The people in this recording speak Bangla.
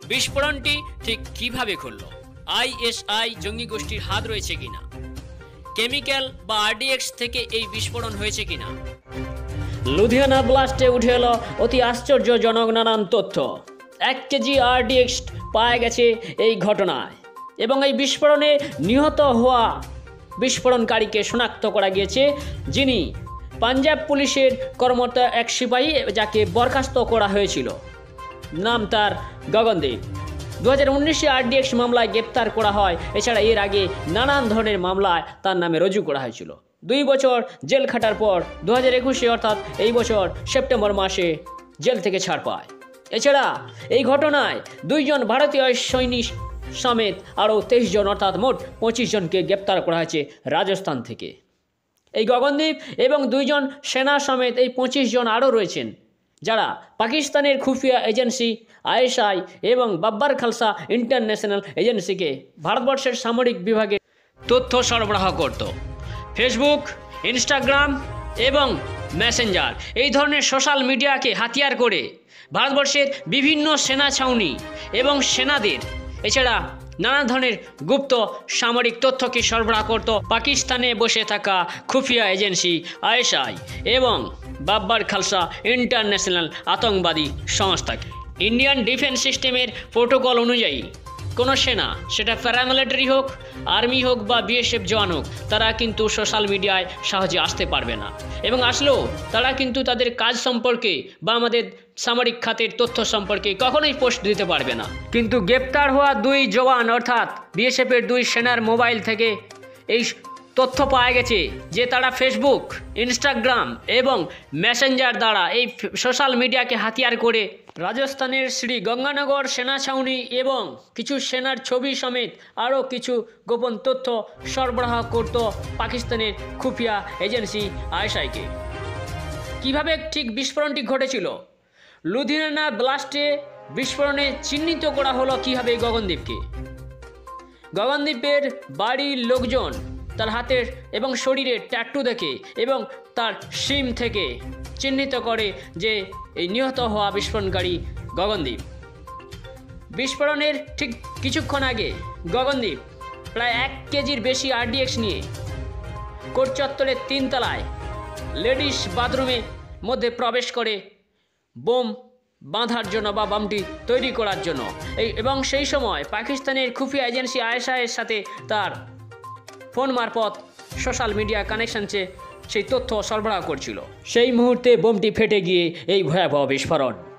বিস্ফোরণটি ঠিক কিভাবে ঘটল? আইএসআই জঙ্গি গোষ্ঠীর হাত রয়েছে কিনা? কেমিক্যাল বা আরডিএক্স থেকে এই বিস্ফোরণ হয়েছে কিনা? লুধিয়ানা ব্লাস্টে উঠে এলো অতি আশ্চর্যজনক নানান তথ্য। 1 কেজি আরডিএক্স পাওয়া গেছে এই ঘটনায়, এবং এই বিস্ফোরণে নিহত হওয়া বিস্ফোরণকারীকে শনাক্ত করা গিয়েছে, যিনি পাঞ্জাব পুলিশের কর্মরত এক সিপাহী, যাকে বরখাস্ত করা হয়েছিল। নাম তার গগনদীপ। 2019-এ আরডিএক্স মামলায় গ্রেপ্তার করা হয়। এছাড়া এর আগে নানান ধরনের মামলায় তার নামে রুজু করা হয়েছিল। 2 বছর জেল খাটার পর 2021-এ অর্থাৎ এই বছর সেপ্টেম্বর মাসে জেল থেকে ছাড় পায়। এছাড়া এই ঘটনায় 2 জন ভারতীয় সৈনিক সমেত আরও 23 জন অর্থাৎ মোট 25 জনকে গ্রেপ্তার করা হয়েছে রাজস্থান থেকে। এই গগনদীপ এবং 2 জন সেনা সমেত এই 25 জন আরও রয়েছেন, যারা পাকিস্তানের খুফিয়া এজেন্সি আইএসআই এবং বাব্বার খালসা ইন্টারন্যাশনাল এজেন্সিকে ভারতবর্ষের সামরিক বিভাগে তথ্য সরবরাহ করত। ফেসবুক, ইনস্টাগ্রাম এবং মেসেঞ্জার এই ধরনের সোশ্যাল মিডিয়াকে হাতিয়ার করে ভারতবর্ষের বিভিন্ন সেনা ছাউনি এবং সেনাদের, এছাড়া নানা ধরনের গুপ্ত সামরিক তথ্যকে সরবরাহ করত পাকিস্তানে বসে থাকা খুফিয়া এজেন্সি আইএসআই এবং বাব্বার খালসা ইন্টারন্যাশনাল আতঙ্কবাদী সংস্থাকে। ইন্ডিয়ান ডিফেন্স সিস্টেমের প্রোটোকল অনুযায়ী কোনো সেনা, সেটা প্যারামিলিটারি হোক, আর্মি হোক বা বিএসএফ জওয়ান হোক, তারা কিন্তু সোশ্যাল মিডিয়ায় সহজে আসতে পারবে না, এবং আসলেও তারা কিন্তু তাদের কাজ সম্পর্কে বা আমাদের সামরিক খাতের তথ্য সম্পর্কে কখনোই পোস্ট দিতে পারবে না। কিন্তু গ্রেপ্তার হওয়া 2 জওয়ান অর্থাৎ বিএসএফের 2 সেনার মোবাইল থেকে এই তথ্য পাওয়া গেছে যে তারা ফেসবুক, ইনস্টাগ্রাম এবং মেসেঞ্জার দ্বারা এই সোশ্যাল মিডিয়াকে হাতিয়ার করে রাজস্থানের শ্রী গঙ্গানগর সেনা ছাউনি এবং কিছু সেনার ছবি সমেত আরও কিছু গোপন তথ্য সরবরাহ করত পাকিস্তানের খুফিয়া এজেন্সি আইএসআইকে। কিভাবে ঠিক বিস্ফোরণটি ঘটেছিল? লুধিয়ানা ব্লাস্টে বিস্ফোরণে চিহ্নিত করা হলো কীভাবে গগনদীপকে। গগনদীপের বাড়ির লোকজন তার হাতের এবং শরীরের ট্যাটু দেখে এবং তার সিম থেকে চিহ্নিত করে যে এই নিহত হওয়া বিস্ফোরণকারী গগনদীপ। বিস্ফোরণের ঠিক কিছুক্ষণ আগে গগনদীপ প্রায় 1 কেজির বেশি আরডিএক্স নিয়ে কোর্ট চত্বরের 3 তলায় লেডিস বাথরুমের মধ্যে প্রবেশ করে বোম বাঁধার জন্য বা বামটি তৈরি করার জন্য, এবং সেই সময় পাকিস্তানের খুফিয়া এজেন্সি আইএসআইয়ের সাথে তার ফোন মারফত সোশ্যাল মিডিয়া কানেকশনসে সেই তথ্য সরবরাহ করছিল। সেই মুহূর্তে বোমটি ফেটে গিয়ে এই ভয়াবহ বিস্ফোরণ।